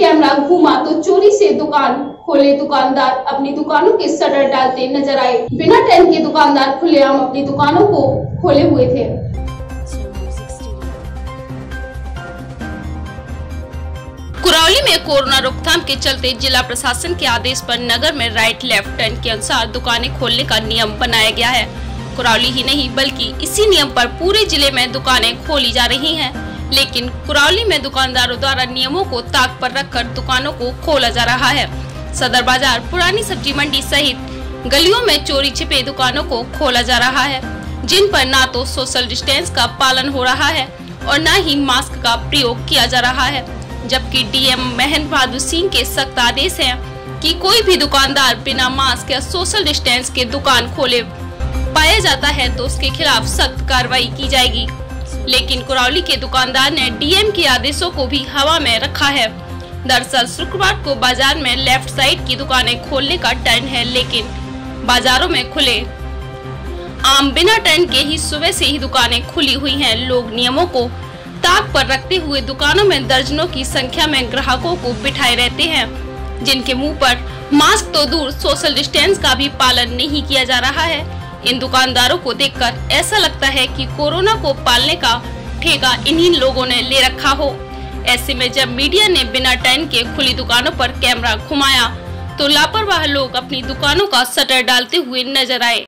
Camera घूमा तो चोरी से दुकान खोले दुकानदार अपनी दुकानों के शटर डालते नजर आए। बिना टेंट के दुकानदार खुलेआम अपनी दुकानों को खोले हुए थे। कुरौली में कोरोना रोकथाम के चलते जिला प्रशासन के आदेश पर नगर में राइट लेफ्ट टर्न के अनुसार दुकानें खोलने का नियम बनाया गया है। कुरौली ही नहीं बल्कि इसी नियम पर पूरे जिले में दुकानें खोली जा रही हैं। लेकिन कुरौली में दुकानदारों द्वारा नियमों को ताक पर रखकर दुकानों को खोला जा रहा है। सदर बाजार, पुरानी सब्जी मंडी सहित गलियों में चोरी छिपे दुकानों को खोला जा रहा है, जिन पर ना तो सोशल डिस्टेंस का पालन हो रहा है और न ही मास्क का प्रयोग किया जा रहा है। जबकि डीएम महेंद्र बहादुर सिंह के सख्त आदेश हैं कि कोई भी दुकानदार बिना मास्क या सोशल डिस्टेंस के दुकान खोले पाया जाता है तो उसके खिलाफ सख्त कार्रवाई की जाएगी। लेकिन कुरौली के दुकानदार ने डीएम के आदेशों को भी हवा में रखा है। दरअसल शुक्रवार को बाजार में लेफ्ट साइड की दुकानें खोलने का टर्न है, लेकिन बाजारों में खुले आम बिना टर्न के ही सुबह से ही दुकानें खुली हुई हैं। लोग नियमों को ताक पर रखते हुए दुकानों में दर्जनों की संख्या में ग्राहकों को बिठाए रहते हैं, जिनके मुंह पर मास्क तो दूर सोशल डिस्टेंस का भी पालन नहीं किया जा रहा है। इन दुकानदारों को देखकर ऐसा लगता है कि कोरोना को पालने का ठेका इन्हीं लोगों ने ले रखा हो। ऐसे में जब मीडिया ने बिना टर्न के खुली दुकानों पर कैमरा घुमाया तो लापरवाह लोग अपनी दुकानों का शटर डालते हुए नजर आए।